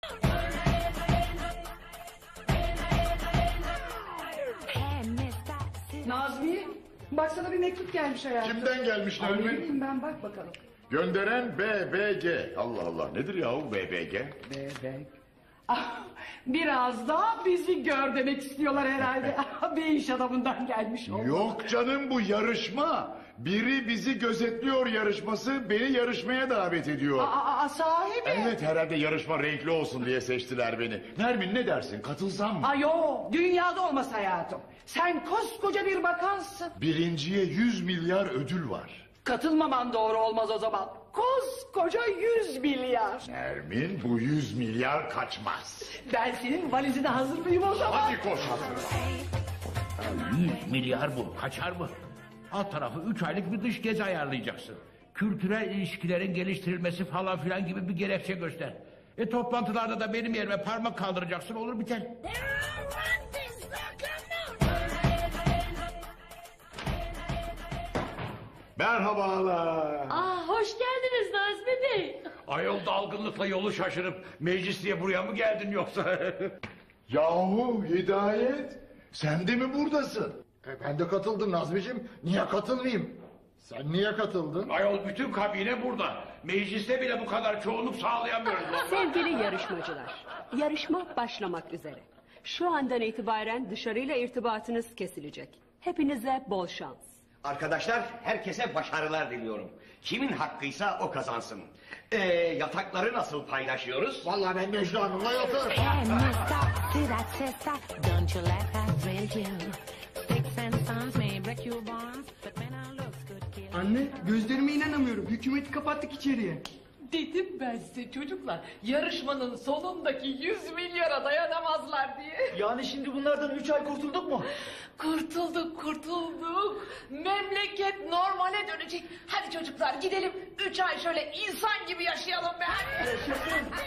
Nazmi, baksana bir mektup gelmiş hayatım. Kimden gelmiş Ne Nermin? bileyim ben, bak bakalım. Gönderen BBG. Allah Allah, nedir yahu BBG? Bebek. Ah, biraz da bizi gör demek istiyorlar herhalde. Bir iş adamından gelmiş olmalı. Yok canım, bu yarışma. Biri bizi gözetliyor yarışması, beni yarışmaya davet ediyor. Sahi mi? Evet, herhalde yarışma renkli olsun diye seçtiler beni. Nermin, ne dersin, katılsam mı? Yo, dünyada olmaz hayatım. Sen koskoca bir bakansın. Birinciye 100 milyar ödül var. Katılmaman doğru olmaz o zaman. Koskoca 100 milyar. Nermin, bu 100 milyar kaçmaz. Ben senin valizine hazır mıyım o zaman? Hadi koş hazır. 100 milyar bu. Kaçar mı? Alt tarafı 3 aylık bir dış gezi ayarlayacaksın. Kültürel ilişkilerin geliştirilmesi falan filan gibi bir gerekçe göster. Toplantılarda da benim yerime parmak kaldıracaksın, olur biter. Merhabalar. Hoş geldiniz Nazmi Bey. Ayol dalgınlıkla yolu şaşırıp meclis diye buraya mı geldin yoksa? Yahu Hidayet, sen de mi buradasın? Ben de katıldım Nazmi'cim. Niye katılmayayım? Sen niye katıldın? Ayol bütün kabine burada. Mecliste bile bu kadar çoğunluk sağlayamıyoruz. Sevgili yarışmacılar, yarışma başlamak üzere. Şu andan itibaren dışarıyla irtibatınız kesilecek. Hepinize bol şans. Arkadaşlar, herkese başarılar diliyorum. Kimin hakkıysa o kazansın. Yatakları nasıl paylaşıyoruz? Vallahi ben Necla Hanım'la yatarım. Anne, gözlerime inanamıyorum. Hükümeti kapattık içeriye. Dedim ben size çocuklar, yarışmanın sonundaki 100 milyara dayanamazlar diye. Yani şimdi bunlardan 3 ay kurtulduk mu? Kurtulduk. Memleket normale dönecek. Hadi çocuklar gidelim, 3 ay şöyle insan gibi yaşayalım be. Hadi.